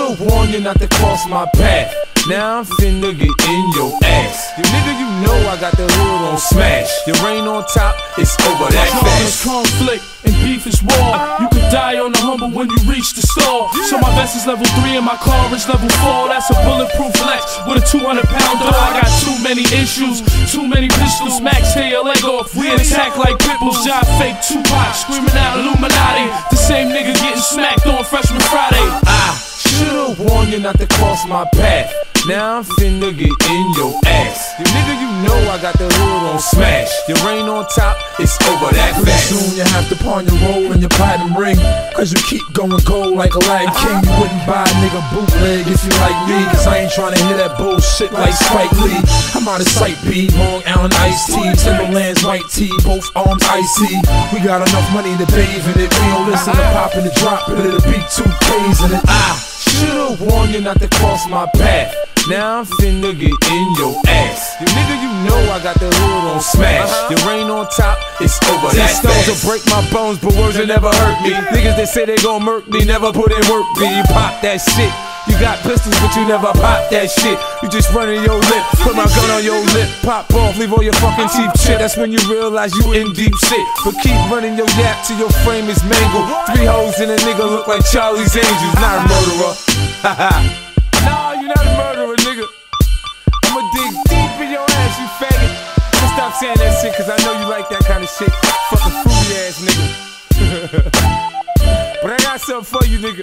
Should've warned you not to cross my path. Now I'm finna get in your ass. You nigga, you know I got the hood on smash. Your rain on top, it's over that fast. Conflict and beef is war. You could die on the humble when you reach the store. So my vest is level 3 and my car is level 4. That's a bulletproof Lex with a 200-pound door. I got too many issues, too many pistols. Max tear your leg off. We attack like pitbulls. Job fake Tupac, screaming out Illuminati. The same nigga getting smacked on Freshman Friday. I should've warned you not to cross my path. Now I'm finna get in your ass. You nigga, you know I got the hood on smash. Your rain on top, it's over that Pretty fast. soon you have to pawn your roll and your platinum ring, cause you keep going gold like Aladdin King. You wouldn't buy a nigga bootleg if you like me, cause I ain't tryna hear that bullshit like Spike Lee. I'm out of sight, B, Long Island iced tea, Timberlands white tee, both arms icy. We got enough money to bathe in it. We don't listen to pop and the drop, but it'll be 2Ks in it. I should've warned you not to cross my path. Now I'm finna get in your ass. You nigga, you know I got the hood on smash. Your rain on top, it's over that fast. Stones will break my bones, but words will never hurt me. Niggas that say they gon' murk me, never put in work, B. You pop that shit. You got pistols, but you never pop that shit. You just running your lip, put my gun on your lip. Pop off, leave all your fucking teeth chip. That's when you realize you in deep shit. But keep running your yap till your frame is mangled. 3 hoes in a nigga look like Charlie's Angels. Not a murderer. Nah, you not a murderer, nigga. I'ma dig deep in your ass, you faggot. I'ma stop saying that shit, cause I know you like that kind of shit. Fucking fruity ass nigga. But I got something for you, nigga.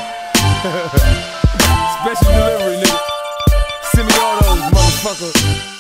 Special delivery, nigga. Send me all those, motherfucker.